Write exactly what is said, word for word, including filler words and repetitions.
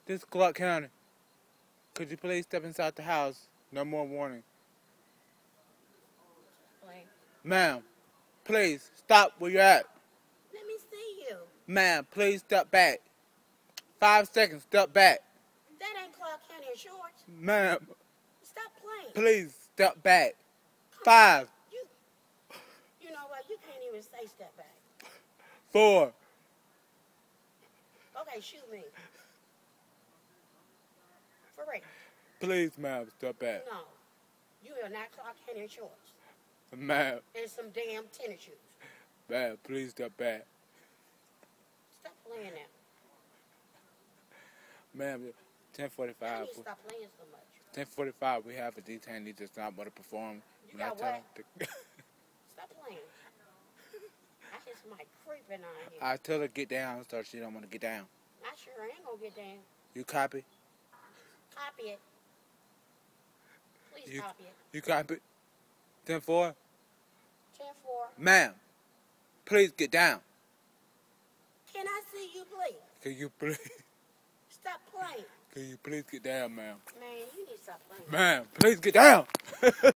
This is Clarke County. Could you please step inside the house? No more warning. Ma'am, please stop where you're at. Let me see you. Ma'am, please step back. Five seconds, step back. That ain't Clarke County Insurance. Ma'am, Stop playing. please step back. Come Five. on. You, you know what? You can't even say step back. Four. Okay, shoot me. For real. Please, ma'am, step back. No. You are not Clarke County Insurance. Ma'am, And some damn tennis shoes. ma'am, please step back. Stop playing now. Ma'am, ten How forty-five. do you stop playing so much? ten forty-five, we have a detainee that's not want to perform. You When I got tell what? him to- Stop playing. I hear somebody creeping on here. I tell her get down, so she don't want to get down. I sure ain't gonna get down. You copy? Copy it. Please You, copy it. you copy? ten four? ten four. Ma'am, please get down. Can I see you, please? Can you please, Stop playing. can you please get down, ma'am? Man, you need to stop playing. Ma'am, please get down.